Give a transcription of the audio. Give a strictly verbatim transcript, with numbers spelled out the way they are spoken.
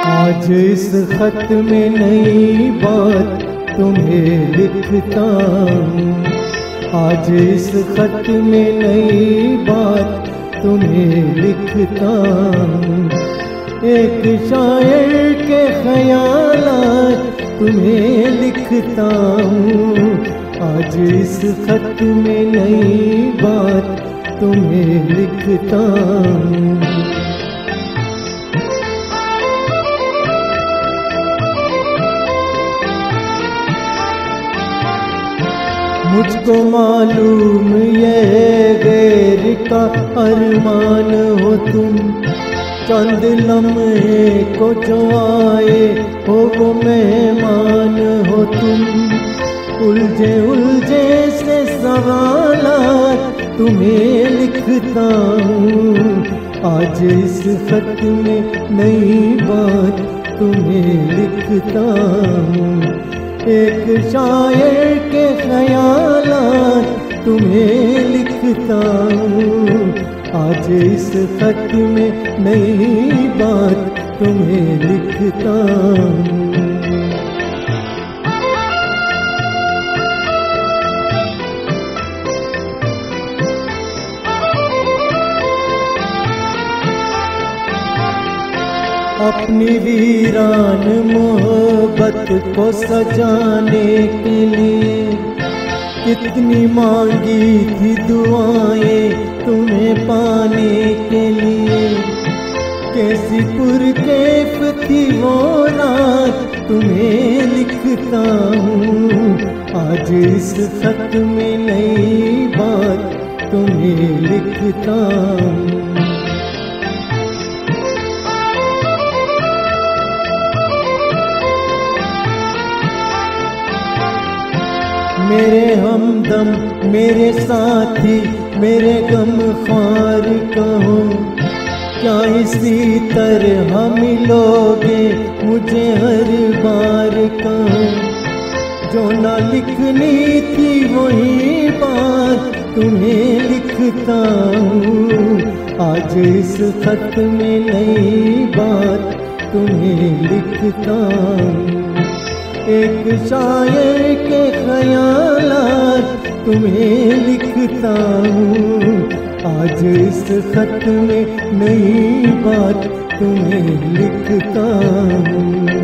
आज इस खत में नई बात तुम्हें लिखता हूँ, आज इस खत में नई बात तुम्हें लिखता हूँ। एक शायर के ख़यालात तुम्हें लिखता हूँ, आज इस खत में नई बात तुम्हें लिखता हूँ। मुझको मालूम ये गैर का अरमान हो तुम, चंद लम्हे को जो आए हो वो मेहमान हो तुम। उलझे उलझे से सवालात तुम्हें लिखता हूँ, आज इस खत में नई बात तुम्हें लिखता हूँ। एक शायर के ख़यालात तुम्हें लिखता हूँ, आज इस खत में नई बात तुम्हें लिखता हूँ। अपनी वीरान मोहब्बत को सजाने के लिए कितनी मांगी थी दुआएं तुम्हें पाने के लिए। कैसी पुरकैफ थी वो रात तुम्हें लिखता हूँ, आज इस खत में नई बात तुम्हें लिखता हूँ। मेरे हमदम मेरे साथी मेरे गम ख्वार कहो, क्या इसी तरह मिलोगे मुझे हर बार कहो। जो ना लिखनी थी वही बात तुम्हें लिखता हूँ, आज इस खत में नई बात तुम्हें लिखता हूँ। एक शायर के ख़यालात तुम्हें लिखता हूँ, आज इस खत में नई बात तुम्हें लिखता हूँ।